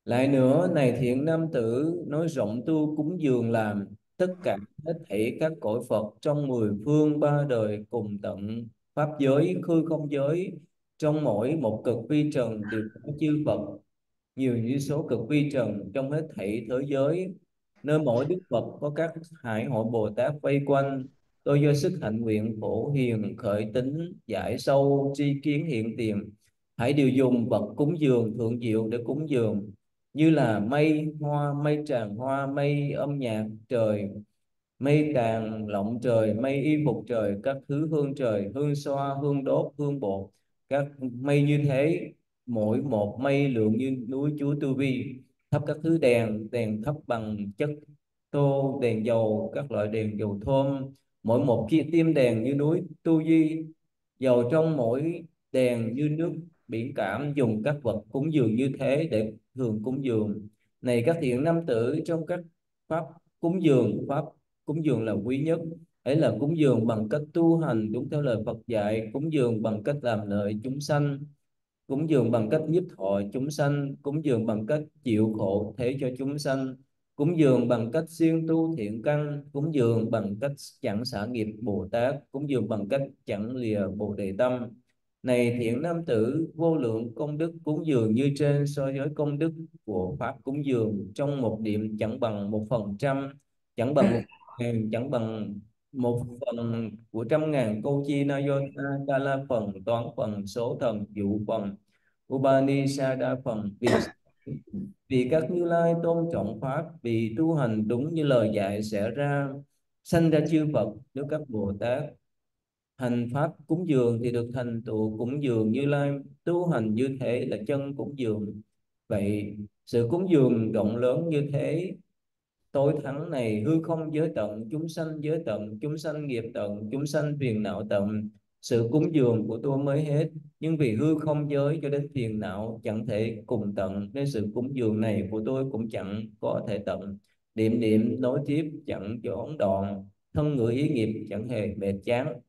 Lại nữa, này thiện nam tử, nói rộng tu cúng dường làm tất cả hết thảy các cõi Phật trong mười phương ba đời cùng tận pháp giới, khư không giới, trong mỗi một cực vi trần đều có chư Phật nhiều như số cực vi trần trong hết thảy thế giới. Nơi mỗi Đức Phật có các hải hội Bồ Tát vây quanh. Tôi do sức hạnh nguyện phổ hiền khởi tính giải sâu tri kiến hiện tiền, hãy điều dùng vật cúng dường thượng diệu để cúng dường, như là mây hoa, mây tràng hoa, mây âm nhạc trời, mây đàn lộng trời, mây y phục trời, các thứ hương trời, hương xoa, hương đốt, hương bột, các mây như thế, mỗi một mây lượng như núi Chúa Tu Vi. Thắp các thứ đèn, đèn thắp bằng chất tô, đèn dầu, các loại đèn dầu thơm, mỗi một chiếc tim đèn như núi Tu Di, dầu trong mỗi đèn như nước biển cảm, dùng các vật cúng dường như thế để thường cúng dường. Này các thiện nam tử, trong các pháp cúng dường, pháp cúng dường là quý nhất, ấy là cúng dường bằng cách tu hành đúng theo lời Phật dạy, cúng dường bằng cách làm lợi chúng sanh, cúng dường bằng cách nhiếp thọ chúng sanh, cúng dường bằng cách chịu khổ thế cho chúng sanh, cúng dường bằng cách siêng tu thiện căn, cúng dường bằng cách chẳng xả nghiệp Bồ Tát, cúng dường bằng cách chẳng lìa Bồ Đề tâm. Này thiện nam tử, vô lượng công đức cúng dường như trên so với công đức của pháp cúng dường trong một niệm chẳng bằng 1%, chẳng bằng 1.000, chẳng bằng 1/100.000 của 100.000 câu chi na do tha ca la phần, toán phần, số thần, dụ phần, Upanishada phần. Vì các Như Lai tôn trọng pháp, vì tu hành đúng như lời dạy sẽ ra sanh ra chư Phật. Nếu các Bồ Tát hành pháp cúng dường thì được thành tựu cúng dường Như Lai, tu hành như thế là chân cúng dường. Vậy sự cúng dường rộng lớn như thế, tối thắng này, hư không giới tận, chúng sanh giới tận, chúng sanh nghiệp tận, chúng sanh phiền não tận, sự cúng dường của tôi mới hết. Nhưng vì hư không giới cho đến phiền não chẳng thể cùng tận, nên sự cúng dường này của tôi cũng chẳng có thể tận. Niệm niệm nối tiếp chẳng gián đoạn, thân ngữ ý nghiệp chẳng hề mệt chán.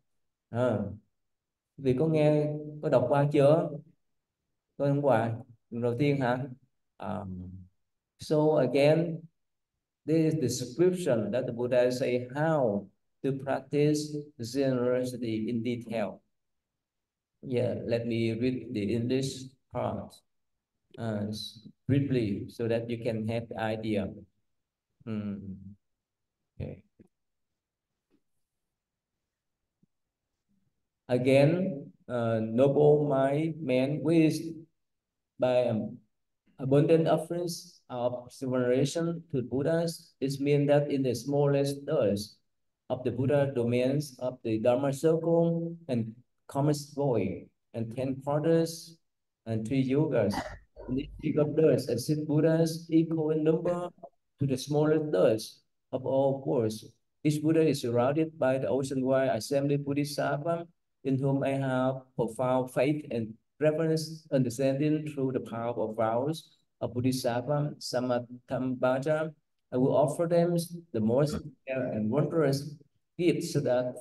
Vì có nghe, có đọc qua chưa? Tôi hôm qua đầu tiên hả? À, so again, this is the description that the Buddha say how to practice generosity in detail. Yeah, let me read the English part uh, briefly so that you can have the idea. Okay. Again, noble mind man wished by abundant offerings of veneration to Buddhas. It means that in the smallest dust of the Buddha domains of the Dharma circle and commerce void and 10 quarters and 3 yogas. In each peak of dust exist Buddhas equal in number to the smallest dust of all course. Each Buddha is surrounded by the ocean-wide assembly Bodhisattva in whom I have profound faith and reverence understanding through the power of vows of Bodhisattva Samatambhaja. I will offer them the most rare and wondrous gifts so that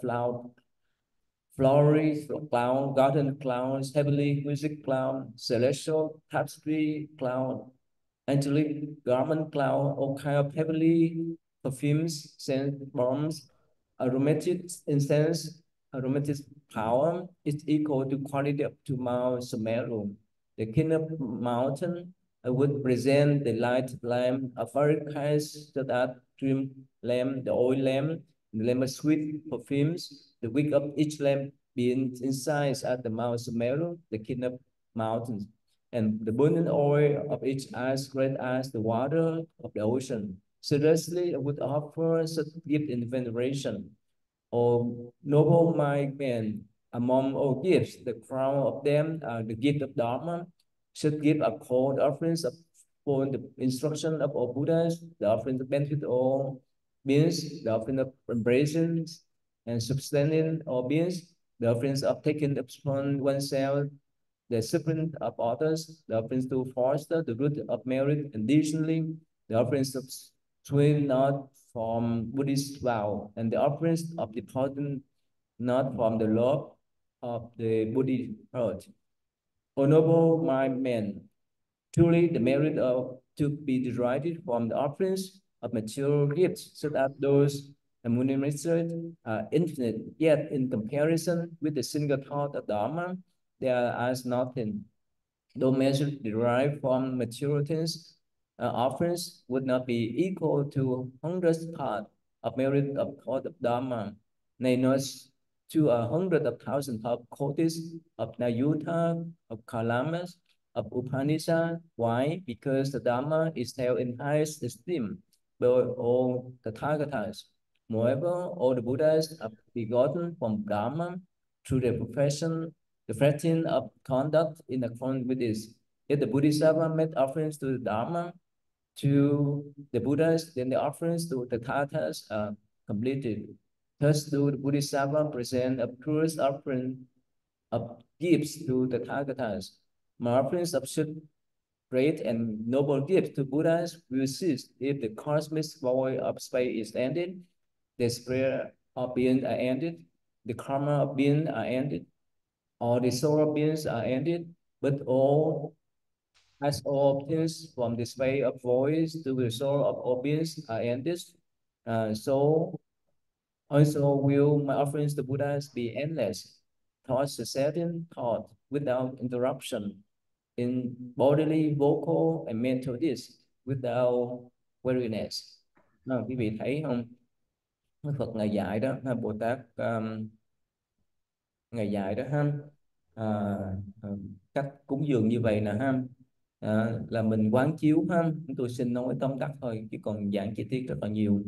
flowery cloud, garden clouds, heavenly music cloud, celestial tapestry cloud, angelic garment cloud, all kind of heavenly perfumes, scent bombs, aromatic incense, aromatic power is equal to quality up to Mount Sumeru. The king of mountain would present the light lamp, a very kinds so that dream lamp, the oil lamp, the lamp of sweet perfumes, the wick of each lamp being inside at the Mount Sumeru, the king of mountains, and the burning oil of each ice great as the water of the ocean. Seriously, I would offer such gift in veneration. O noble minded man, among all gifts, the crown of them are the gift of Dharma, should give a cold offerings of, for the instruction of all Buddhas, the offering of benefit all beings, the offering of embracing and sustaining all beings, the offerings of taking upon oneself the suffering of others, the offerings to foster the root of merit, additionally, the offerings of twin not from Buddhist vow, and the offerings of the pardon not from the love of the Buddhist heart. Honorable my men, truly the merit of to be derived from the offerings of material gifts, such as those remunerated infinite, yet in comparison with the single thought of Dharma, they are as nothing. Though measure derived from material things, offerings would not be equal to hundredth part of merit of thought of Dharma, nay, not to a hundred of thousands of kotis of Nayuta, of Kalamas, of Upanishad. Why? Because the Dharma is held in highest esteem by all the Tathagatas. Moreover, all the Buddhas are begotten from Dharma through their profession, the practice of conduct in accordance with this. If the Bodhisattva made offerings to the Dharma, to the Buddhas, then the offerings to the Tathas are completed. Thus, do the Bodhisattva present a purest offering of gifts to the Tathagatas. My offerings of such great and noble gifts to Buddhas will cease if the cosmic void of space is ended, the spirit of being are ended, the karma of being are ended, or the soul of beings are ended, but all as all things from the space of voice to the soul of all beings are ended, so also will my offerings to Buddhas be endless, thoughts succeeding thought without interruption, in bodily, vocal, and mental this without weariness. Quý vị thấy không? Đức Phật ngài dạy đó, Bồ Tát ngày dạy đó ha, à, à, cách cúng dường như vậy nè ha, là mình quán chiếu ha. Tôi xin nói tóm tắt thôi chứ còn giảng chi tiết rất là nhiều.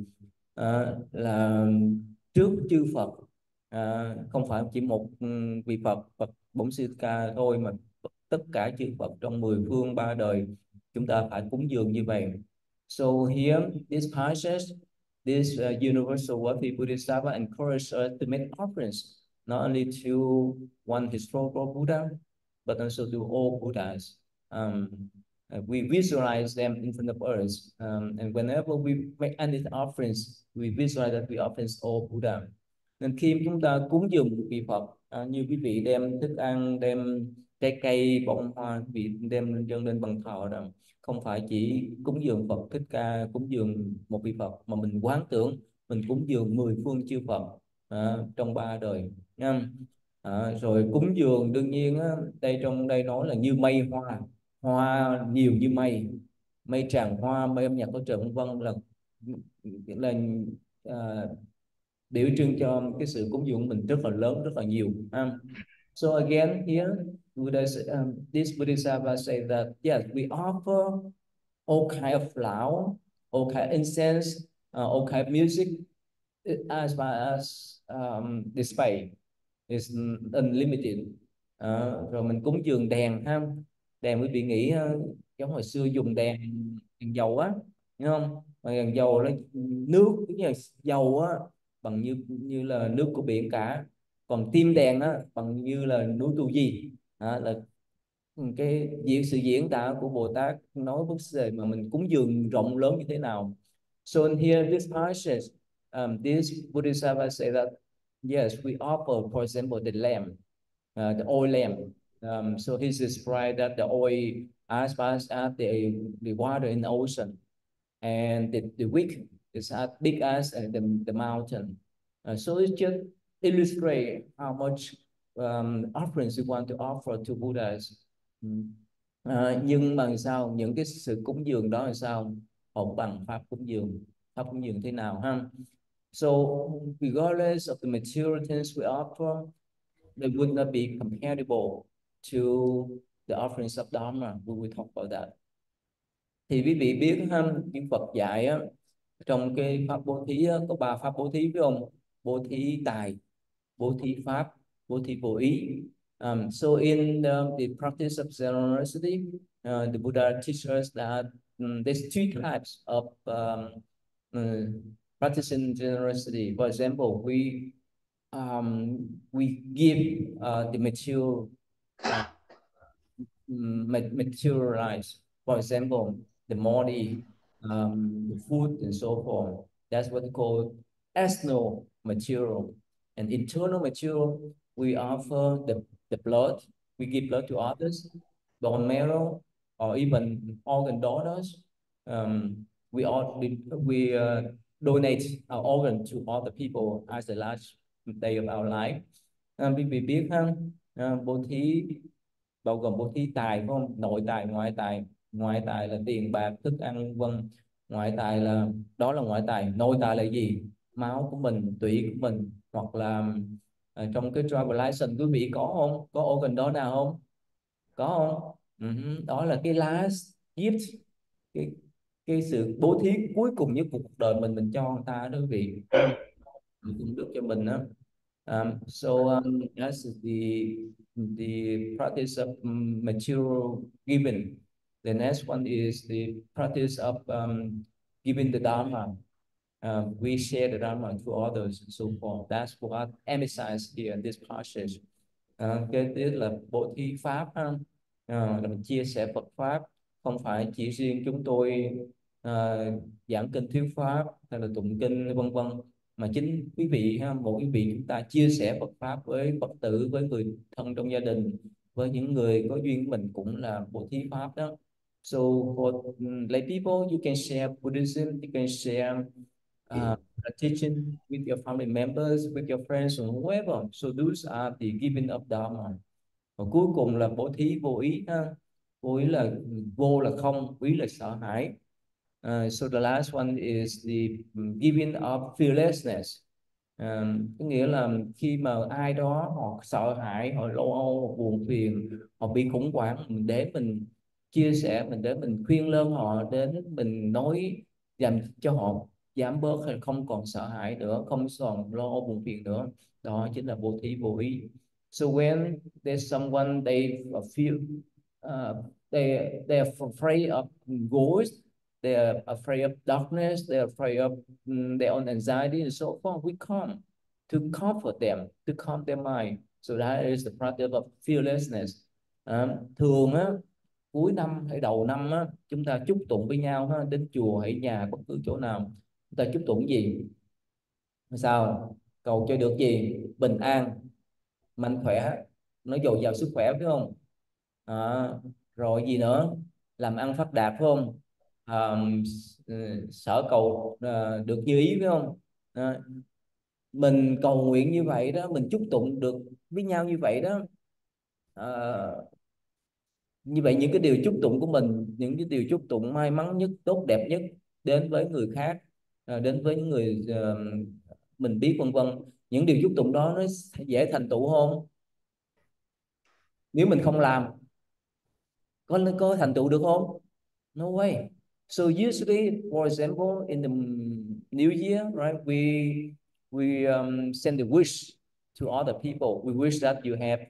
Là trước chư Phật, không phải chỉ một vị Phật, Phật Bổn Sư Thích Ca thôi, mà tất cả chư Phật trong mười phương ba đời chúng ta phải cúng dường như vậy. So here this passage, this universal worthy Bodhisattva encourage us to make offerings not only to one historical Buddha, but also to all Buddhas. We visualize them in front of us, and whenever we make any offerings, we visualize that we offerings all Buddha. Nên khi chúng ta cúng dường một vị Phật, như quý vị đem thức ăn, đem trái cây, bông hoa, quý vị đem dâng lên bàn thờ đó, không phải chỉ cúng dường Phật Thích Ca, cúng dường một vị Phật, mà mình quán tưởng mình cúng dường mười phương chư Phật trong ba đời nha. Rồi cúng dường đương nhiên á, trong đây nói là như mây hoa, hoa nhiều như mây, mây tràng hoa, mây âm nhạc có trợ vân vân, là à, biểu trưng cho cái sự cúng dường của mình rất là lớn, rất là nhiều. So again here Buddha, this Bodhisattva say that yes, we offer all kind of flower, all kind of incense, all kind of music, as far as the space is unlimited. Rồi mình cúng dường đèn ha, đèn quý vị nghĩ giống hồi xưa dùng đèn dầu á, hiểu không? Mà đèn dầu nó nước cũng như là dầu á, bằng như là nước của biển cả, còn tim đèn á bằng như là núi Tu Di. Là cái sự diễn tả của Bồ Tát nói vấn đề mà mình cúng dường rộng lớn như thế nào. So in here this passage, this Bodhisattva say that yes, we offer, for example, the lamb, the oil lamp. So he described that the oil as fast as the water in the ocean, and the wick is as big as the mountain. So it just illustrate how much offerings we want to offer to Buddhas. Nhưng mà sao những cái sự cúng dường đó là sao, không bằng pháp cúng dường. Pháp cúng dường thế nào ha? So regardless of the material things we offer, they would not be comparable to the offerings of Dharma. We will talk about that. Thì quý vị biết ha, những Phật dạy á, trong cái pháp bố thí á, có ba pháp bố thí phải không? Bố thí tài, bố thí pháp, bố thí vô ý. So in the practice of generosity, the Buddha teaches us that there's two types of practicing generosity. For example, we give the material materialize. For example, the money, the food, and so forth. That's what we call external material. And internal material, we offer the blood. We give blood to others, bone marrow, or even organ donors. we all donate our organ to all the people as the last day of our life. Quý vị biết ha, bố thí bao gồm bố thí tài phải không, nội tài ngoại tài. Ngoại tài là tiền bạc thức ăn vân, ngoại tài là đó là ngoại tài. Nội tài là gì? Máu của mình, tủy của mình, hoặc là trong cái driver license quý vị có không, có organ đó nào không, có không? Đó là cái last gift, cái sự bố thí cuối cùng nhất của cuộc đời mình cho người ta đó quý vị, đúng không? Mình cũng được cho mình đó. That's the practice of material giving. The next one is the practice of giving the dharma. We share the dharma to others and so forth. That's what emphasized here in this passage. Kế tiếp là bố thí pháp ha. Là mình chia sẻ Phật pháp, không phải chỉ riêng chúng tôi giảng kinh thuyết pháp hay là tụng kinh vân vân, mà chính quý vị ha, mỗi quý vị chúng ta chia sẻ Phật pháp với Phật tử, với người thân trong gia đình, với những người có duyên của mình cũng là bố thí pháp đó. So for lay people, you can share Buddhism, you can share teaching with your family members, with your friends, or whoever. So those are the giving of dharma. Và cuối cùng là bố thí vô ý ha. Vô ý là vô là không, ý là sợ hãi. So the last one is the giving of fearlessness. Có nghĩa là khi mà ai đó họ sợ hãi, họ lo âu, họ buồn phiền, họ bị khủng hoảng, mình để mình chia sẻ, mình để mình khuyên lơn họ, đến mình nói dành cho họ giảm bớt, hay không còn sợ hãi nữa, không còn lo âu buồn phiền nữa. Đó chính là bố thí vô ý. So when there's someone they feel they're afraid of ghosts, they're afraid of darkness, they're afraid of their own anxiety and so forth, we come to comfort them, to calm their mind. So that is the practice of fearlessness. Thường á, cuối năm hay đầu năm á, chúng ta chúc tụng với nhau ha, đến chùa hay nhà bất cứ chỗ nào, chúng ta chúc tụng gì? Sao? Cầu cho được gì? Bình an, mạnh khỏe, nói dồi dào sức khỏe phải không? À, rồi gì nữa? Làm ăn phát đạt phải không? À, sở cầu được như ý phải không? À, mình cầu nguyện như vậy đó, mình chúc tụng được với nhau như vậy đó. À, như vậy những cái điều chúc tụng của mình, những cái điều chúc tụng may mắn nhất, tốt đẹp nhất đến với người khác, đến với những người mình biết vân vân, những điều chúc tụng đó nó dễ thành tựu không? Nếu mình không làm, có thành tựu được không? No way. So usually, for example, in the New Year, right, we send a wish to other people. We wish that you have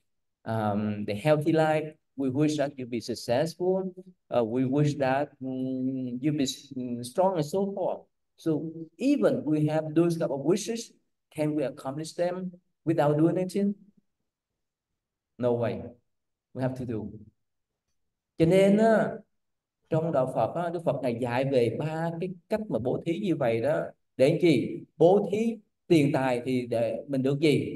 the healthy life. We wish that you be successful. We wish that you be strong and so forth. So even we have those type of wishes, can we accomplish them without doing anything? No way. We have to do. Cho nên á, trong đạo Phật á, Đức Phật ngài dạy về ba cái cách mà bố thí như vậy đó, để làm chi? Bố thí tiền tài thì để mình được gì?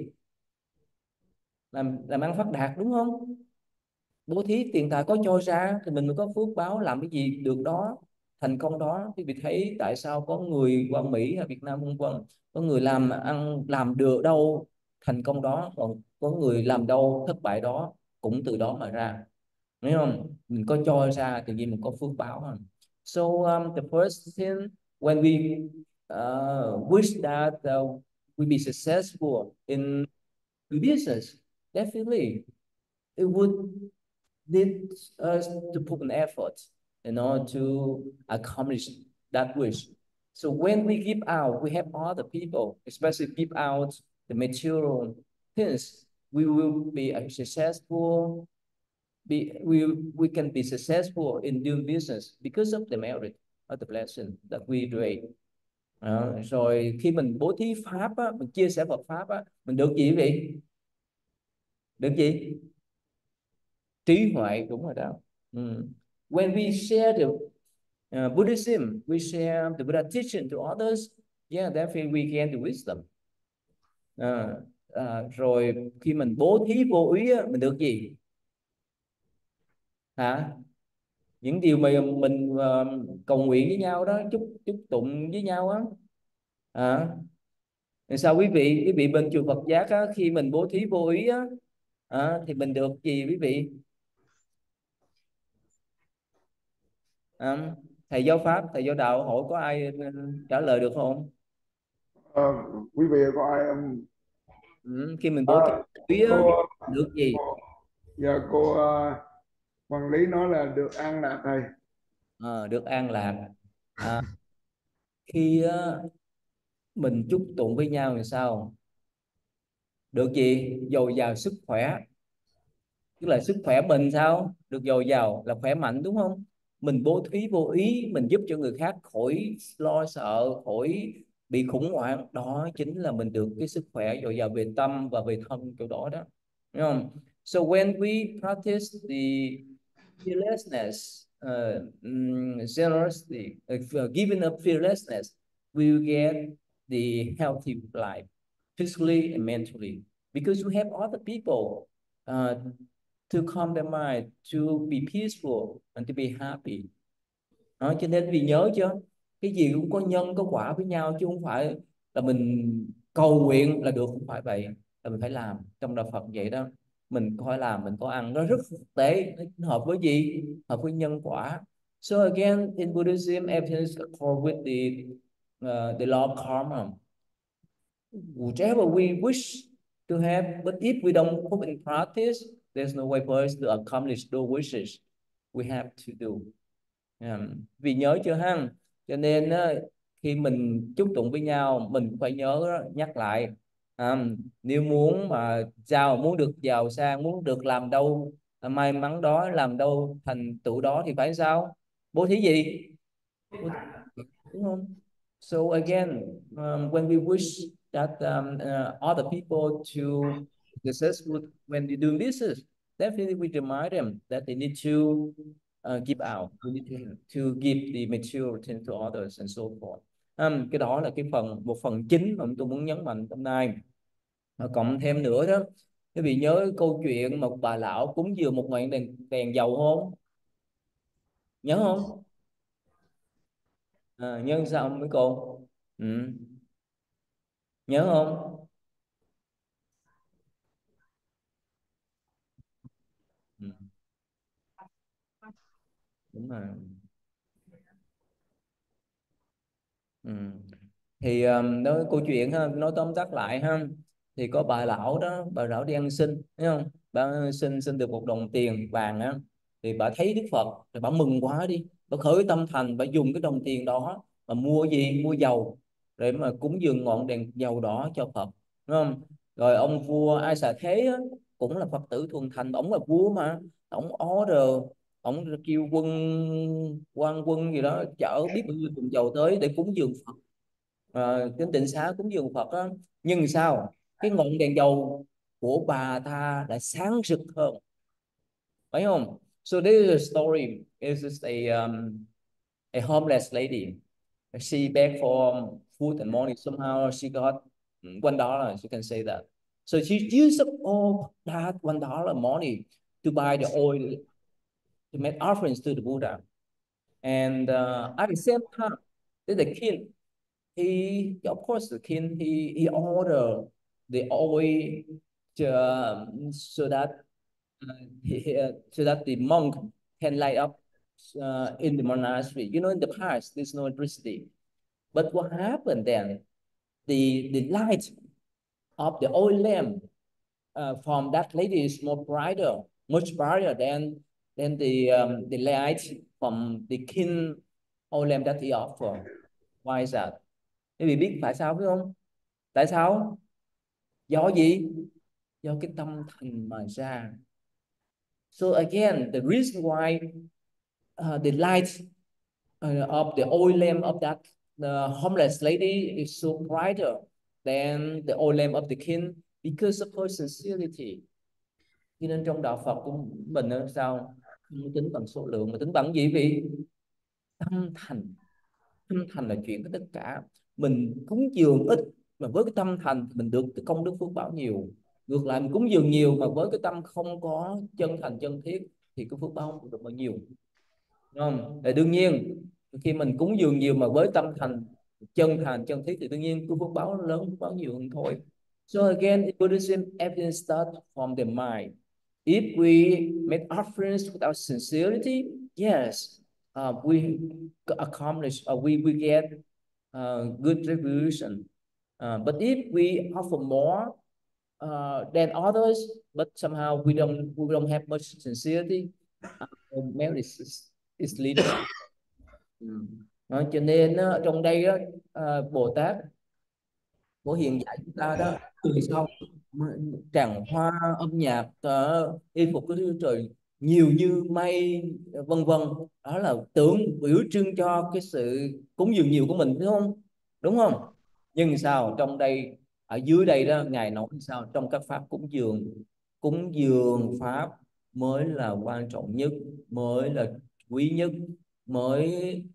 Làm ăn phát đạt, đúng không? Bố thí tiền tài có cho ra thì mình mới có phước báo, làm cái gì được đó, thành công đó. Thì vì thấy tại sao có người qua Mỹ hay Việt Nam vân vân, có người làm ăn làm được đâu thành công đó, còn có người làm đâu thất bại đó, cũng từ đó mà ra. Thấy không? Mình có cho ra thì mình có phước báo không? So the first thing, when we wish that we be successful in business, definitely it would need us to put an effort in order to accomplish that wish. So when we give out, we have other people, especially give out the material things, we will be successful, we can be successful in doing business because of the merit of the blessing that we do. Rồi khi mình bố thí pháp á, mình chia sẻ Phật pháp á, mình được gì vậy? Được gì? Trí huệ, đúng rồi đó. When we share the Buddhism, we share the Buddha teaching to others, yeah, definitely we gain the wisdom. Rồi khi mình bố thí vô ý á, mình được gì? Hả? những điều mà mình cầu nguyện với nhau đó, chúc chúc tụng với nhau á. À, rồi sao quý vị bên chùa Phật Giác á, khi mình bố thí vô ý á, thì mình được gì quý vị? À, thầy giáo pháp, thầy giáo đạo hỏi có ai trả lời được không? Ờ, Quý vị có ai Ừ, khi mình bố thí à, vô ý á, cô được gì? cô giờ cô quản lý nói là được ăn là thầy. Được an lạc. À, khi mình chúc tụng với nhau thì sao? Được gì? Dồi dào sức khỏe. Tức là sức khỏe mình sao được dồi dào, là khỏe mạnh, đúng không? Mình bố thí vô ý, mình giúp cho người khác khỏi lo sợ, khỏi bị khủng hoảng, đó chính là mình được cái sức khỏe dồi dào về tâm và về thân chỗ đó đó, đúng không? So when we practice the fearlessness, generosity, giving up fearlessness, we will get the healthy life, physically and mentally, because you have other people uh, to calm their mind, to be peaceful and to be happy. Đó, cho nên vì nhớ chưa, cái gì cũng có nhân có quả với nhau, chứ không phải là mình cầu nguyện là được, không phải vậy, là mình phải làm. Trong đạo Phật vậy đó, mình có phải làm, mình có ăn, nó rất thực tế, nó hợp với gì? Hợp với nhân quả. So again, in Buddhism, everything is according with the law of karma, whichever we wish to have. But if we don't put in practice, there's no way for us to accomplish those wishes we have to do. Vì nhớ chưa ha? Cho nên khi mình chúc tụng với nhau, mình cũng phải nhớ đó, nhắc lại. Nếu muốn mà giàu, muốn được giàu sang, muốn được làm đâu may mắn đó, làm đâu thành tựu đó, thì phải sao? Bố thí gì? Bố thí, đúng không? So again, when we wish that other people to successful when you're doing business, definitely we remind them that they need to give out. We need to give the material thing to others and so forth. Cái đó là một phần chính mà tôi muốn nhấn mạnh hôm nay. Cộng thêm nữa đó, quý vị nhớ câu chuyện một bà lão cúng dường một ngọn đèn dầu không? Nhớ không? Nhớ sao mấy cô? Ừ. Nhớ không? Ừ. Đúng rồi. Ừ. Thì nói câu chuyện ha, nói tóm tắt lại ha, thì có bà lão đó, bà lão đi ăn xin, thấy không? Bà xin được một đồng tiền vàng á, thì bà thấy Đức Phật thì bà mừng quá đi, bà khởi tâm thành, bà dùng cái đồng tiền đó mà mua gì? Mua dầu để mà cúng dường ngọn đèn dầu đỏ cho Phật, đúng không? Rồi ông vua Ai Xà Thế á, cũng là Phật tử thuần thành, ổng là vua mà, ổng order, ổng kêu quan quân gì đó chở biết bao nhiêu thùng dầu tới để cúng dường Phật, đến tịnh xá cúng dường Phật á. Nhưng sao cái ngọn đèn dầu của bà ta lại sáng rực hơn, phải không? So this is a story. It's just a homeless lady. She begged for food and money. Somehow she got $1. You can say that. So she used up all that $1 money to buy the oil to make offerings to the Buddha. And at the same time, the king, he of course the king he ordered the oil to, so that so that the monk can light up in the monastery. You know, in the past there's no electricity, but what happened then? The light of the oil lamp from that lady is more brighter, much brighter than the light from the king oil lamp that he offered. Why is that? Quý vị biết tại sao phải không? Tại sao? Do gì? Do cái tâm thành mà ra. So again, the reason why the light of the oil lamp of that homeless lady is so brighter than the oil lamp of the king, because of her sincerity. Cho nên trong đạo Phật của mình là sao? Không tính bằng số lượng mà tính bằng gì vị? Tâm thành. Tâm thành là chuyện của tất cả. Mình cúng dường ít mà với cái tâm thành mình được cái công đức phước báo nhiều. Ngược lại mình cúng dường nhiều mà với cái tâm không có chân thành chân thiết thì cái phước báo không được bao nhiêu. đúng không? Thì đương nhiên khi mình cúng dường nhiều mà với tâm thành chân thiết thì đương nhiên cái phước báo lớn, phước báo nhiều hơn thôi. So again, in Buddhism, everything starts from the mind. If we make offerings without sincerity, yes, we accomplish, we get good revolution. But if we offer more than others, but somehow we don't have much sincerity, merit is little. Ừ. Đó, cho nên á, trong đây á, Bồ Tát của hiện dạy chúng ta đó, từ sau tràng hoa âm nhạc y phục cái thứ trời nhiều như mây vân vân, đó là biểu trưng cho cái sự cúng dường nhiều của mình, đúng không? Đúng không? Nhưng sao trong đây, ở dưới đây đó ngài nói sao, trong các pháp cúng dường pháp mới là quan trọng nhất, mới là quý nhất, mới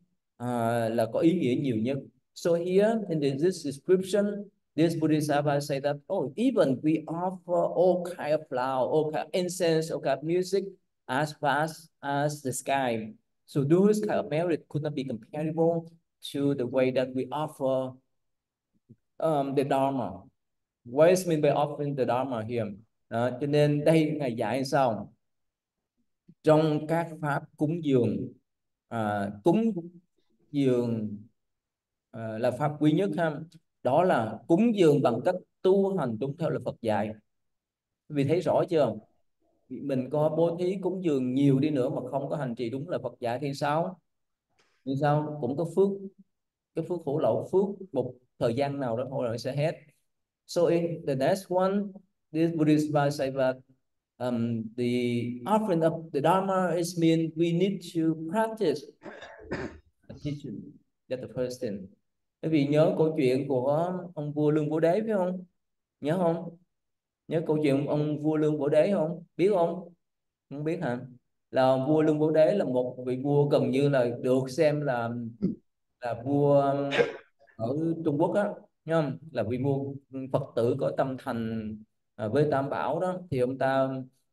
là có ý nghĩa nhiều nhất. So here in this description, this Bodhisattva say that, oh, even we offer all kind of flower, all kind of incense, all kind of music as vast as the sky. So those kind of merit could not be comparable to the way that we offer the Dharma. What is mean by offering the Dharma here? Đó, cho nên đây ngài dạy sao? Trong các pháp cúng dường, cúng dường là pháp quý nhất ha, đó là cúng dường bằng cách tu hành đúng theo lời Phật dạy. Vì thấy rõ chưa, mình có bố thí cúng dường nhiều đi nữa mà không có hành trì đúng lời Phật dạy thì sao? Thì sao cũng có phước, cái phước hữu lậu, phước một thời gian nào đó thôi rồi sẽ hết. So in the next one, this Buddhist Bhai say that the offering of the Dharma is mean we need to practice a teaching. That's the first thing. Bởi vì nhớ câu chuyện của ông vua Lương Bố Đế phải không? Nhớ không? Nhớ câu chuyện ông vua Lương Bố Đế không? Biết không? Không biết hả? Là vua Lương Bố Đế là một vị vua gần như là được xem là vua ở Trung Quốc á, nhá, là vị vua Phật tử có tâm thành với Tam Bảo đó, thì ông ta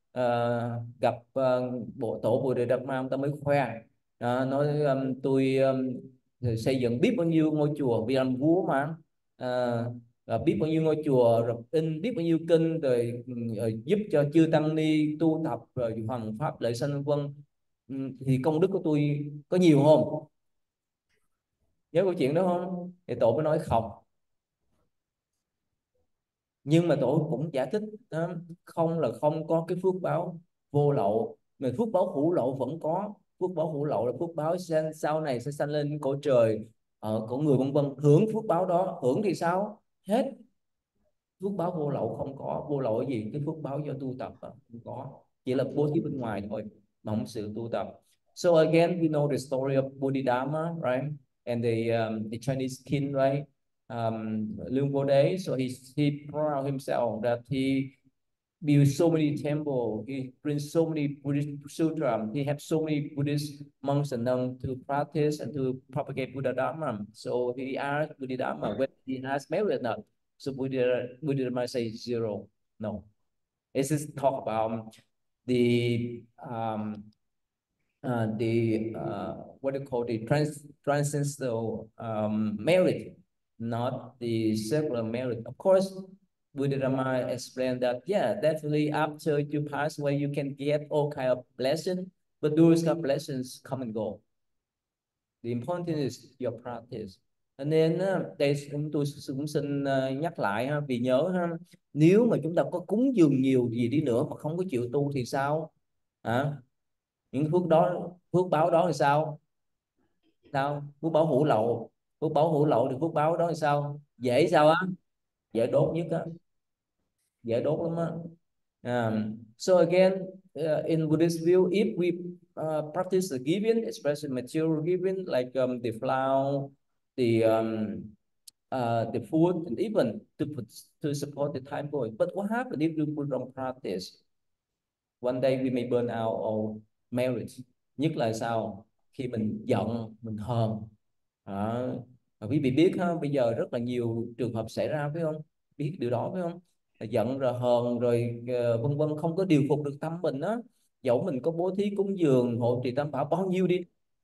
gặp bộ tổ Bồ Đề Đạt Ma, ông ta mới khoe, nói tôi xây dựng biết bao nhiêu ngôi chùa vì làm vua mà, biết bao nhiêu ngôi chùa rồi in biết bao nhiêu kinh rồi, giúp cho chư tăng ni tu tập rồi hoằng pháp lợi sanh vân vân. Thì công đức của tôi có nhiều không? Nhớ câu chuyện đó không? Thì tổ mới nói không, nhưng mà tổ cũng giải thích không là không có cái phước báo vô lậu, mà phước báo hữu lậu vẫn có. Phước báo hữu lậu là phước báo sau này sẽ sanh lên cõi trời, của người vân vân, hưởng phước báo đó, hưởng thì sao hết. Phước báo vô lậu không có. Vô lậu là gì? Cái phước báo do tu tập không có, chỉ là bố thí bên ngoài thôi mà không sự tu tập. So again we know the story of Bodhidharma, right? And the Chinese king, right? Lương Bố Đế, so he proud himself that he built so many temples, he brings so many Buddhist sutra, he has so many Buddhist monks and nuns to practice and to propagate Buddha Dharma. So he asked Bodhidharma whether he has merit or not. So Buddha might say zero. No. It's just talk about the what do you call the transcendental merit, not the secular merit. Of course, Buddha Rama explained that, yeah, definitely after you pass away, you can get all kind of blessings, but those kind of blessings come and go. The important is your practice. Nên đây tôi cũng xin nhắc lại ha, vì nhớ ha, nếu mà chúng ta có cúng dường nhiều gì đi nữa mà không có chịu tu thì sao? Những phước đó, phước báo đó thì sao? Phước báo hữu lậu. Phước báo hữu lậu thì phước báo đó thì sao? Dễ sao á? Dễ đốt nhất á, dễ đốt lắm á. So again, in Buddhist view, if we practice the giving, especially material giving, like the flower, the food, and even to support the temple. But what happens if we don't practice? One day we may burn out our marriage. Nhất là sao? Khi mình giận, mình hờn. Đó. Và quý vị biết ha, bây giờ rất là nhiều trường hợp xảy ra phải không? Biết điều đó phải không? Là giận rồi hờn rồi vân vân, không có điều phục được tâm mình á. Dẫu mình có bố thí cúng dường hộ trì tam bảo bao nhiêu đi,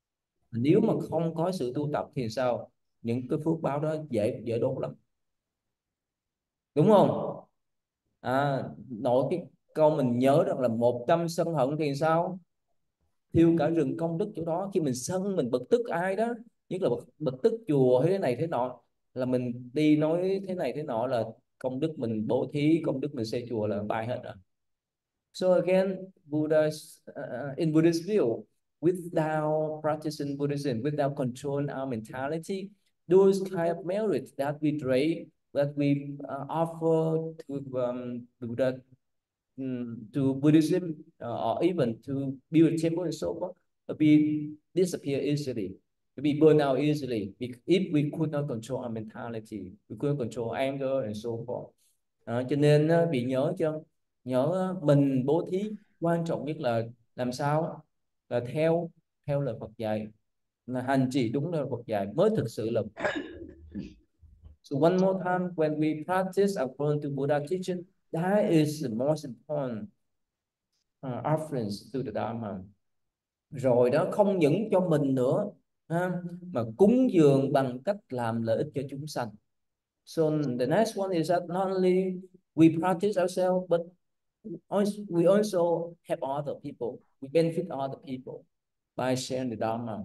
Nếu mà không có sự tu tập thì sao? Những cái phước báo đó dễ dễ đốt lắm, đúng không? Nội cái câu mình nhớ rằng là 100 sân hận thì sao? Thiêu cả rừng công đức chỗ đó. Khi mình sân mình bực tức ai đó, nhất là bực tức chùa hay thế này thế nọ, là mình đi nói thế này thế nọ, là công đức mình bố thí, công đức mình xây chùa là bay hết rồi. So again, in Buddhist view, without practicing Buddhism, without controlling our mentality, those kind of merits that we pray, that we offer to Buddha, to Buddhism, or even to build a temple and so forth, we disappear easily, we burn out easily if we could not control our mentality, we could not control anger and so forth. Cho nên bị nhớ chưa, nhớ mình bố thí, quan trọng nhất là làm sao, là theo theo lời Phật dạy, là hành trì đúng lời Phật dạy mới thực sự là. So one more time, when we practice according to Buddha teaching, that is the most important offerings to the Dharma. Rồi đó, không những cho mình nữa ha, mà cúng dường bằng cách làm lợi ích cho chúng sanh. So the next one is that not only we practice ourselves, but we also help other people. We benefit other people by sharing the Dharma.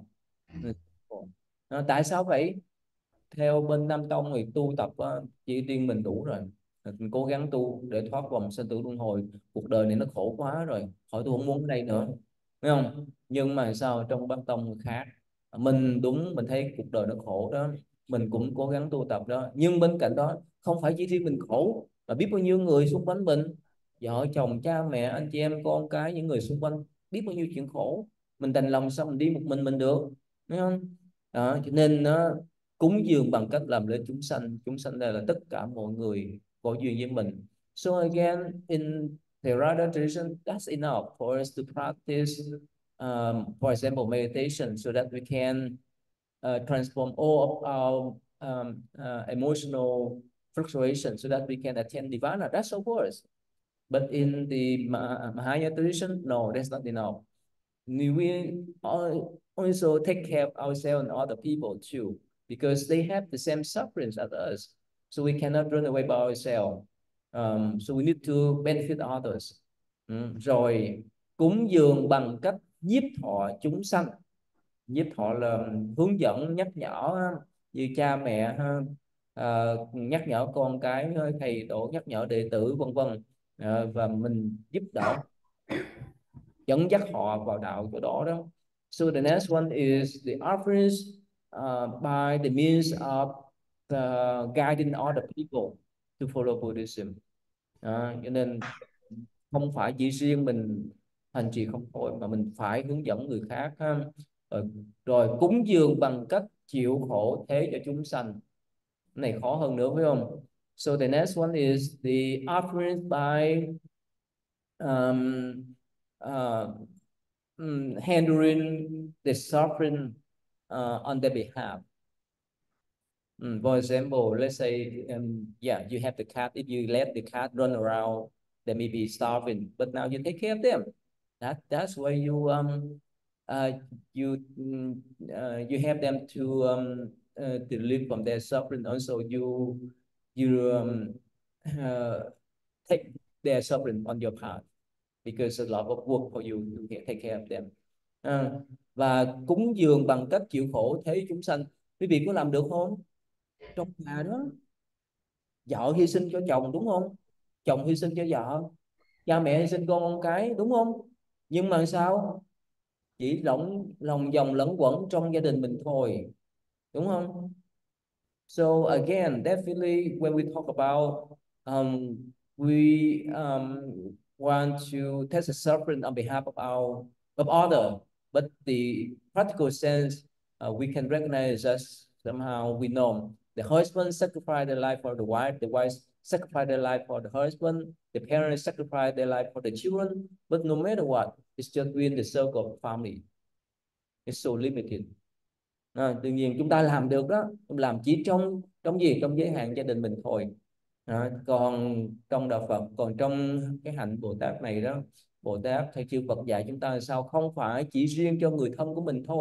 Tại sao vậy? Theo bên Nam Tông thì tu tập á, chỉ riêng mình đủ rồi. Mình cố gắng tu để thoát vòng sinh tử luân hồi. Cuộc đời này nó khổ quá rồi, hỏi tôi không muốn ở đây nữa, thấy không? Nhưng mà sao trong Bắc Tông khác, mình đúng mình thấy cuộc đời nó khổ đó, mình cũng cố gắng tu tập đó, nhưng bên cạnh đó không phải chỉ riêng mình khổ, mà biết bao nhiêu người xung quanh mình, vợ chồng cha mẹ anh chị em con cái, những người xung quanh biết bao nhiêu chuyện khổ. Mình đành lòng sao mình đi một mình được, thấy không? Đó, cho nên nó cúng dường bằng cách làm lợi chúng sanh. Chúng sanh đây là tất cả mọi người có duyên với mình. So again, in Theravada tradition, that's enough for us to practice, for example, meditation, so that we can transform all of our emotional fluctuations, so that we can attain nirvana. That's of course. But in the Mahayana tradition, no, that's not enough. We also take care of ourselves and other people too, because they have the same sufferings as us. So we cannot run away by ourselves. So we need to benefit others. Rồi cúng dường bằng cách nhiếp thọ chúng sanh. Nhiếp thọ là hướng dẫn nhắc nhở, như cha mẹ nhắc nhở con cái, thầy tổ nhắc nhở đệ tử, vân vân. Và mình giúp đỡ, dẫn dắt họ vào đạo chỗ đó đó. So the next one is the offerings by the means of guiding other people to follow Buddhism. Cho nên không phải chỉ riêng mình hành trì không thôi, mà mình phải hướng dẫn người khác ha. Rồi cúng dường bằng cách chịu khổ thế cho chúng sanh. Cái này khó hơn nữa phải không? So the next one is the offerings by um, uh, handling the suffering on their behalf. For example, let's say, yeah, you have the cat. If you let the cat run around, they may be starving, but now you take care of them. That's where uh, you have them to live from their suffering. Also, you take their suffering on your part, because a lot of work for you to take care of them. Và cúng dường bằng cách chịu khổ thế chúng sanh. Quý vị có làm được không? Trong nhà đó, vợ hy sinh cho chồng đúng không, chồng hy sinh cho vợ, cha mẹ hy sinh con cái đúng không, nhưng mà sao, chỉ lòng vòng lẫn quẩn trong gia đình mình thôi, đúng không? So again, definitely when we talk about we want to test the suffering on behalf of other, but the practical sense, we can recognize as somehow we know the husband sacrificed their life for the wife sacrificed their life for the husband, the parents sacrificed their life for the children, but no matter what, it's just within the circle of family. It's so limited. Tự nhiên chúng ta làm được đó, làm chỉ trong trong gì, trong giới hạn gia đình mình thôi. Còn trong đạo Phật, còn trong cái hạnh Bồ Tát này đó, Bồ Tát hay chư Phật dạy chúng ta là sao, không phải chỉ riêng cho người thân của mình thôi,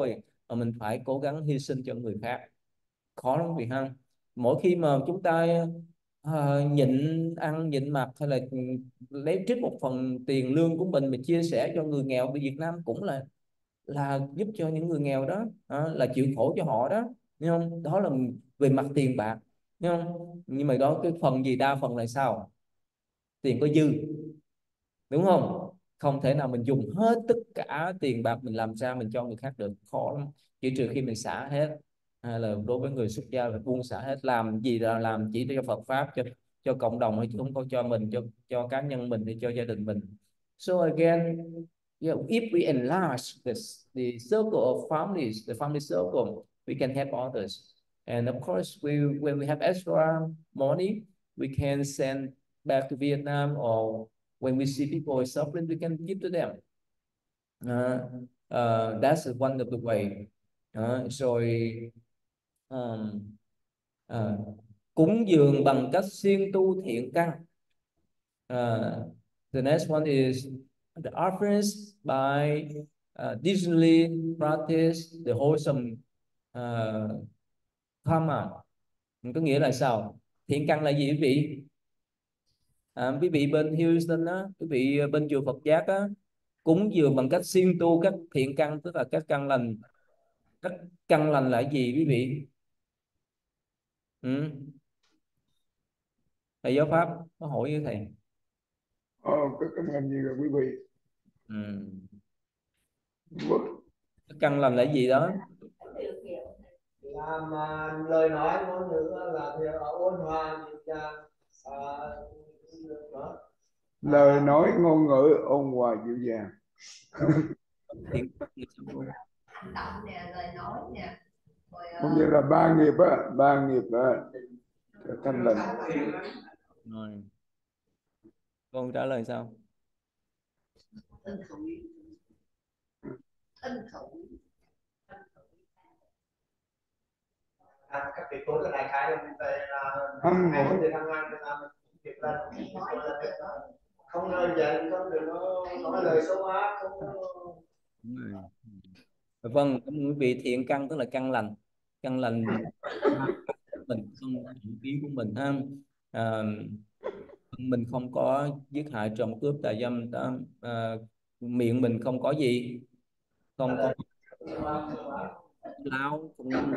mà mình phải cố gắng hy sinh cho người khác. Khó lắm vì ha, mỗi khi mà chúng ta nhịn ăn nhịn mặc, hay là lấy trích một phần tiền lương của mình chia sẻ cho người nghèo, ở Việt Nam cũng là giúp cho những người nghèo đó, là chịu khổ cho họ đó, thấy không? Đó là về mặt tiền bạc, thấy không? Nhưng mà đó cái phần gì, đa phần là sao? Tiền có dư, đúng không? Không thể nào mình dùng hết tất cả tiền bạc mình làm sao mình cho người khác được, khó lắm. Chỉ trừ khi mình xả hết, hay là đối với người xuất gia là buông xả hết, làm gì là làm chỉ cho Phật pháp, cho cộng đồng, hay không có cho mình, cho cá nhân mình, hay cho gia đình mình. So again, if we enlarge the circle of families, the family circle, we can help others. And of course, when we have extra money, we can send back to Vietnam, or when we see people suffering, we can give to them. That's one of the way. Rồi um, uh, cúng dường bằng cách siêng tu thiện căn. The next one is the offerings by diligently practice the wholesome karma. Có nghĩa là sao? Thiện căn là gì quý vị? Quý vị bên Houston á, quý vị bên chùa Phật Giác á, cúng dường bằng cách siêng tu các thiện căn, tức là các căn lành. Các căn lành là gì quý vị? Ừ? Thầy giáo pháp có hỏi với thầy. Cái ngành gì rồi quý vị? Ừ. Quốc. Các căn lành là gì đó? Làm lời nói ngôn ngữ là việc ôn hòa nhịp nhàng, đó. Lời nói ngôn ngữ ôn hòa dịu dàng. Thiện người sao cô? Động nè, lời nói nè, rồi Cũng như là ba nghiệp á, ba nghiệp á, thanh lành. Rồi con trả lời sao? ân thủ, ân thủ. Các vị cố là đại khái là Hâm hai ngồi. vấn đề hàng ngày là việc là không nên giận, không đừng có nói lời xấu ác, không Đúng rồi. Vâng, cảm ơn quý vị. Thiện căn tức là căn lành. Căn lành mình không ý của mình ha. À, mình không có giết hại trộm cướp tà dâm đó. Miệng mình không có gì, không có láo, không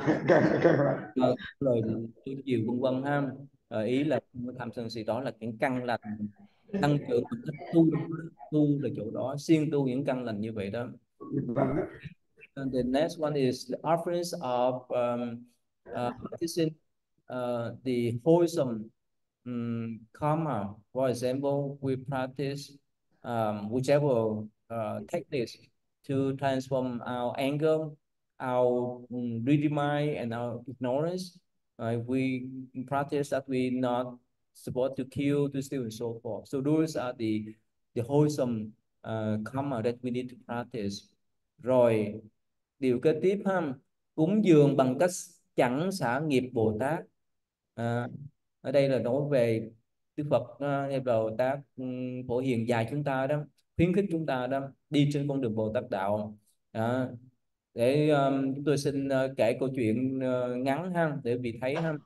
lời tôi chiều vân vân ha. Ý là không có tham sân si, đó là những căn lành. Tăng trưởng bằng cách tu, tu là chỗ đó, siêng tu những căn lành như vậy đó. And the next one is the offerings of practicing the wholesome karma. For example, we practice whichever techniques to transform our anger, our greedy mind, and our ignorance. We practice that we not supposed to kill, to steal, and so forth. So those are the wholesome karma that we need to practice. Rồi điều kế tiếp ha, cúng dường bằng cách chẳng xả nghiệp Bồ Tát. Ở đây là nói về Đức Phật hay Bồ Tát Phổ Hiền dạy chúng ta đó, khuyến khích chúng ta đó đi trên con đường Bồ Tát đạo. Để chúng tôi xin kể câu chuyện ngắn ha, để vị thấy ha.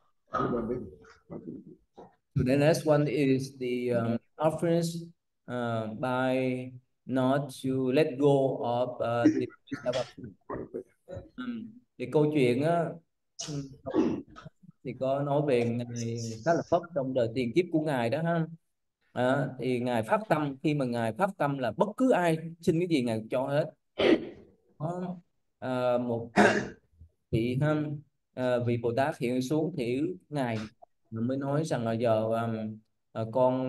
So the next one is the offerings by not to let go of the thì câu chuyện á, thì có nói về ngài khá là Phất trong đời tiền kiếp của ngài đó ha. Thì ngài phát tâm, khi mà ngài phát tâm là bất cứ ai xin cái gì ngài cho hết. Có một vị ha, vị Bồ Tát hiện xuống thì ngài mới nói rằng là giờ con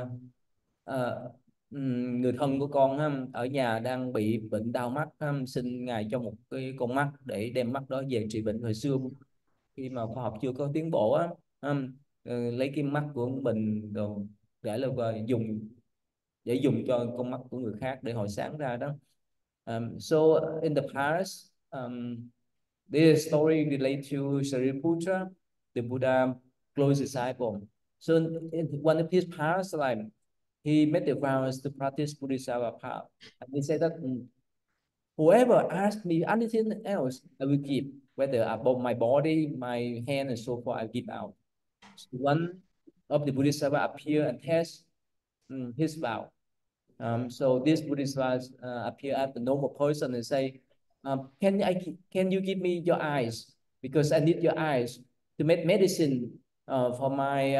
người thân của con ha, ở nhà đang bị bệnh đau mắt ha, xin ngài cho một cái con mắt để đem mắt đó về trị bệnh. Hồi xưa khi mà khoa học chưa có tiến bộ á, lấy cái mắt của mình rồi để là dùng, để dùng cho con mắt của người khác để hồi sáng ra đó. So in the past, this story relate to Shariputra, the Buddha close disciple. So in one of his past life, he made the vows to practice Bodhisattva path. And he said that Whoever asks me anything else, I will give. Whether about my body, my hand, and so forth, I give out. So one of the Bodhisattva appear and test his vow. So this Bodhisattva appear at the normal person and say, can you give me your eyes, because I need your eyes to make medicine for my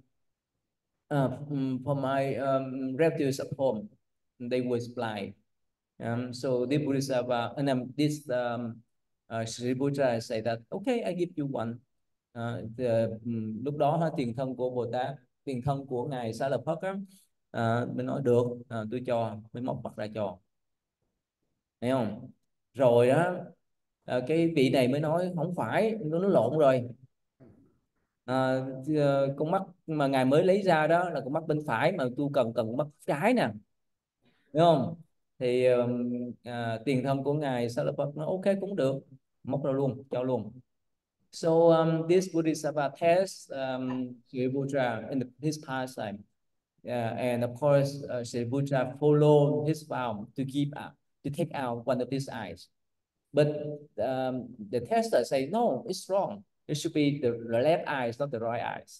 relatives at home. They were blind. So this Bodhisattva and this Sri Buddha say that okay, I give you one. Lúc đó tiền thân của Bồ Tát, tiền thân của ngài Xá Lợi Phất á, mới nói được, tôi cho, mới móc mặt ra cho, thấy không? Rồi á, cái vị này mới nói không phải, nó lộn rồi. Con mắt mà ngài mới lấy ra đó là con mắt bên phải, mà tôi cần con mắt trái nè, đúng không? Thì tiền thân của ngài Xá Lợi Phất nói ok cũng được, móc ra luôn, cho luôn. So this Bodhisattva tests Sri Buddha in his pastime, and of course Sri Buddha followed his vow to to take out one of his eyes. But the tester say no, it's wrong. It should be the left eyes, not the right eyes.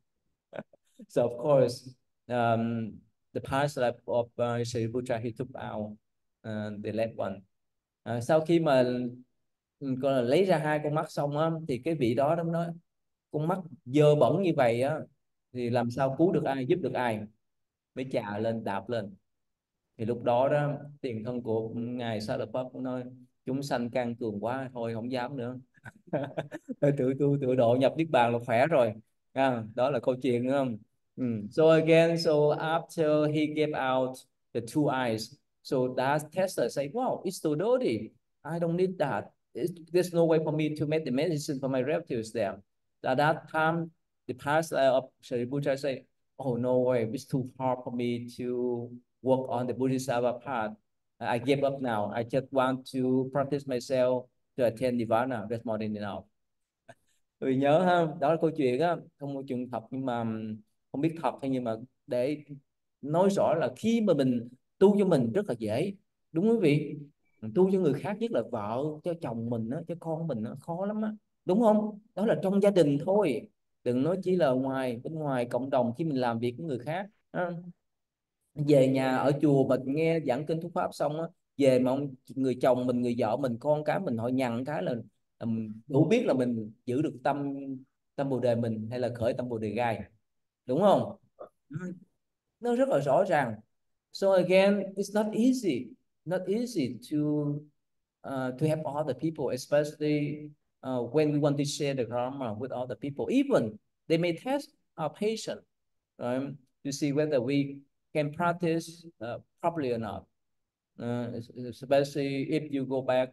So of course the pastime of Sri Buddha, he took out the left one. Sau khi mà gọi là lấy ra hai con mắt xong á, thì cái vị đó nó nói con mắt dơ bẩn như vậy á thì làm sao cứu được ai, giúp được ai, mới chà lên, đạp lên. Thì lúc đó đó tiền thân của ngài Sa Lợi Phất nói chúng sanh can cường quá, thôi không dám nữa. tự độ nhập niết bàn là khỏe rồi. Đó là câu chuyện đúng không? So again, so after he gave out the two eyes, so that tester say, wow, it's so dirty, I don't need that. There's no way for me to make the medicine for my relatives there. At that time, the pastor of Shariputra say, oh, no way, it's too hard for me to work on the Bodhisattva path. I gave up now. I just want to practice myself to attain Nirvana. That's more than enough. Tôi nhớ ha, đó là câu chuyện á, không có chuyện thật nhưng mà không biết thật hay, nhưng mà để nói rõ là khi mà mình tu cho mình rất là dễ, đúng quý vị. Tu cho người khác, nhất là vợ, cho chồng mình á, cho con mình á, khó lắm á, đúng không? Đó là trong gia đình thôi, đừng nói chỉ là bên ngoài cộng đồng khi mình làm việc với người khác. Về nhà ở chùa mình nghe giảng kinh thuyết pháp xong á, về mà ông người chồng mình, người vợ mình, con cái mình họ nhằn cái là mình đủ biết là mình giữ được tâm tâm bồ đề mình hay là khởi tâm bồ đề gai, đúng không? Nó rất là rõ ràng. So again, it's not easy to help other people, especially when we want to share the Dharma with other people. Even they may test our patience, right, to see whether we can practice properly or not. Especially if you go back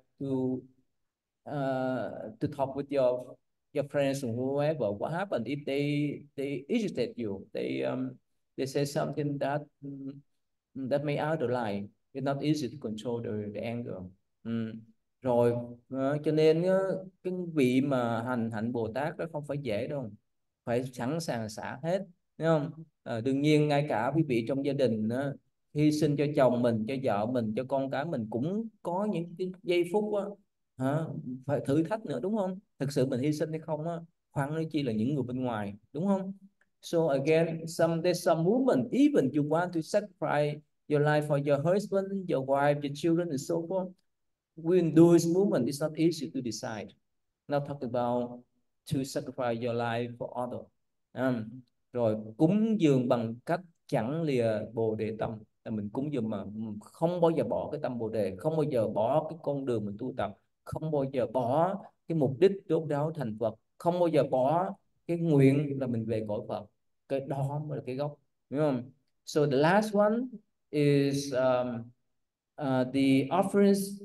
to talk with your friends or whoever, what happened if they irritate you, they say something that may out of line. It's not easy to control the anger. Rồi cho nên cái vị mà hành hạnh Bồ Tát đó không phải dễ đâu, phải sẵn sàng xả hết, đúng không? Đương nhiên ngay cả quý vị trong gia đình hy sinh cho chồng mình, cho vợ mình, cho con cái mình cũng có những cái giây phút phải thử thách nữa, đúng không? Thực sự mình hy sinh hay không á, khoan nói chi là những người bên ngoài, đúng không? So again, there's some women, even you want to sacrifice your life for your husband, your wife, your children, and so forth. Within those movement, it's not easy to decide. Not talk about to sacrifice your life for others. Rồi cúng dường bằng cách chẳng lìa bồ đề tâm, là mình cúng dường mà không bao giờ bỏ cái tâm bồ đề, không bao giờ bỏ cái con đường mình tu tập, không bao giờ bỏ cái mục đích rốt ráo thành Phật, không bao giờ bỏ cái nguyện là mình về cõi Phật. Cái đó mới là cái gốc, đúng không? So the last one is the offerings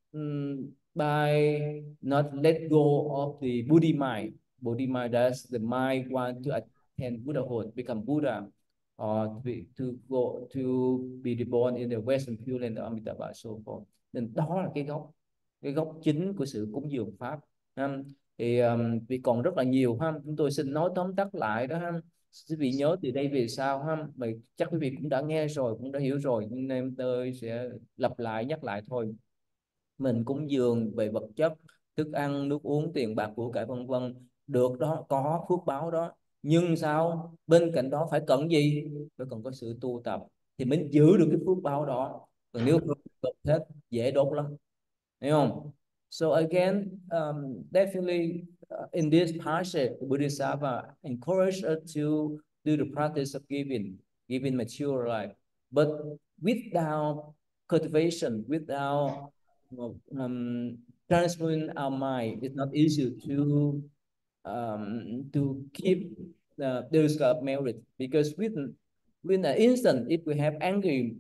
by not let go of the Buddhi mind. Buddhi mind, that's the mind want to attain Buddhahood, become Buddha, or to go to be reborn in the Western Pure Land of Amitabha, so forth. Nên đó là cái gốc chính của sự cúng dường pháp. Thì vì còn rất là nhiều chúng tôi xin nói tóm tắt lại đó quý vị nhớ từ đây về sau mà chắc quý vị cũng đã nghe rồi, cũng đã hiểu rồi, nhưng em tôi sẽ lặp lại nhắc lại thôi. mình cúng dường về vật chất, thức ăn nước uống, tiền bạc của cải vân vân, được đó, có phước báo đó, nhưng sao bên cạnh đó phải cần gì? Phải cần có sự tu tập thì mới giữ được cái phước báo đó, còn nếu không tu hết dễ đốt lắm, hiểu không? So again, definitely in this passage, Bodhisattva encourage us to do the practice of giving material life, but without cultivation, without transferring our mind, it's not easy to keep those kind of merit, because within an instant, if we have angry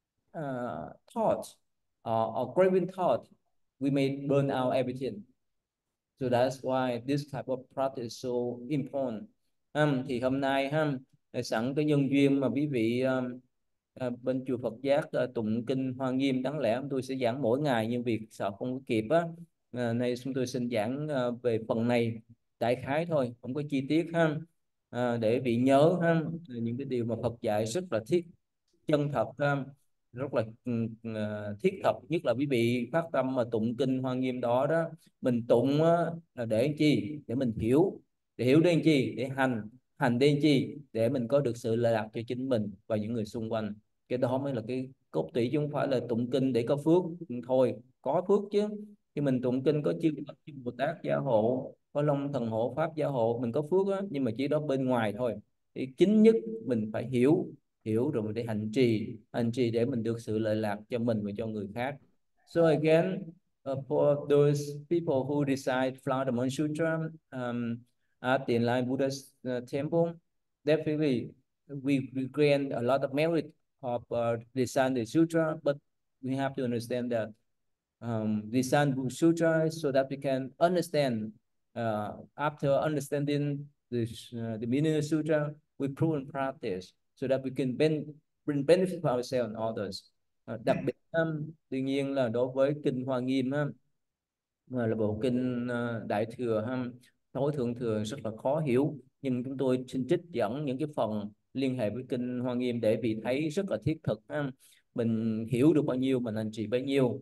thoughts or craving thought, we may burn out everything. So that's why this type of practice is so important. Thì hôm nay sẵn cái nhân duyên mà quý vị bên chùa Phật Giác tụng kinh Hoa Nghiêm, đáng lẽ tôi sẽ giảng mỗi ngày nhưng việc sợ không có kịp á, nay chúng tôi xin giảng về phần này đại khái thôi, không có chi tiết để bị nhớ những cái điều mà Phật dạy rất là thiết, chân thật, rất là thiết thực, nhất là quý vị phát tâm mà tụng kinh Hoa Nghiêm đó đó. Mình tụng là để làm chi? Để mình hiểu. Để hiểu để làm chi? Để hành. Hành để làm chi? Để mình có được sự lợi lạc cho chính mình và những người xung quanh. Cái đó mới là cái cốt tủy, chứ không phải là tụng kinh để có phước thôi. Có phước chứ, khi mình tụng kinh có chư Phật, chư Bồ Tát gia hộ, có Long Thần hộ Pháp gia hộ, mình có phước á, nhưng mà chỉ đó bên ngoài thôi. Thì chính nhất mình phải hiểu, rồi mình để hành trì để mình được sự lợi lạc cho mình và cho người khác. So again, for those people who decide Flower the Moon Sutra at the Enlightened Buddha's temple, definitely we gain a lot of merit of design the sutra, but we have to understand that design sutra so that we can understand. After understanding the meaning of sutra, we prove and practice so that we can bring benefit for ourselves and others. Đặc biệt tuy nhiên là đối với kinh Hoa Nghiêm là bộ kinh Đại Thừa Tối Thượng Thừa rất là khó hiểu, nhưng chúng tôi xin trích dẫn những cái phần liên hệ với kinh Hoa Nghiêm để vị thấy rất là thiết thực mình hiểu được bao nhiêu mình hành trì bấy nhiêu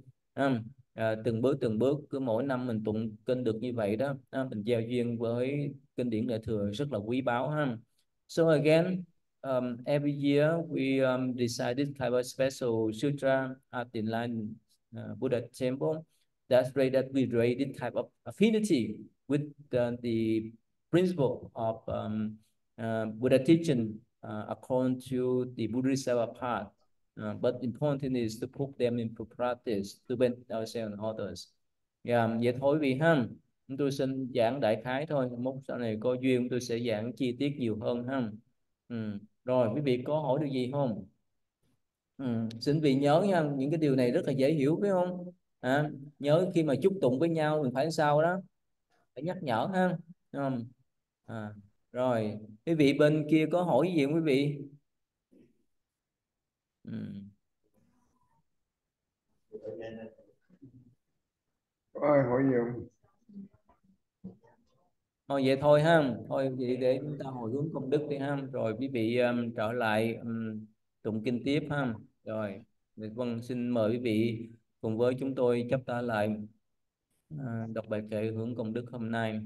từng bước cứ mỗi năm mình tụng kinh được như vậy đó mình gieo duyên với kinh điển Đại Thừa rất là quý báu So again, every year we decide this type of special sutra at the Enlightened Buddha temple. That's right, that we rate this type of affinity with the principle of Buddha teaching according to the Bodhisattva path. But important is to put them into practice to benefit ourselves and others. Vậy thôi vì tôi xin giảng đại khái thôi, mốt sau này có duyên tôi sẽ giảng chi tiết nhiều hơn Rồi quý vị có hỏi được gì không? Xin vị nhớ nha, những cái điều này rất là dễ hiểu phải không? Nhớ khi mà chúc tụng với nhau mình phải sao đó, phải nhắc nhở không? Rồi quý vị bên kia có hỏi gì không quý vị? Ôi, hỏi gì không? Thôi vậy thôi thôi vậy để chúng ta hồi hướng công đức đi rồi quý vị trở lại tụng kinh tiếp rồi vâng, xin mời quý vị cùng với chúng tôi chắp tay lại đọc bài kệ hướng công đức hôm nay.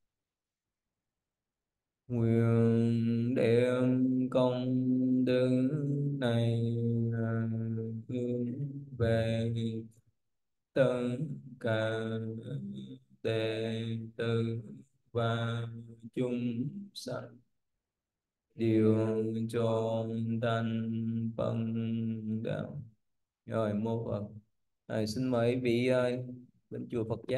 Nguyện đem công đức này hướng về tất cả đệ tử và chúng sanh, điều chọn thành phần đạo. Rồi mô Phật. Xin mời vị bên chùa Phật giáo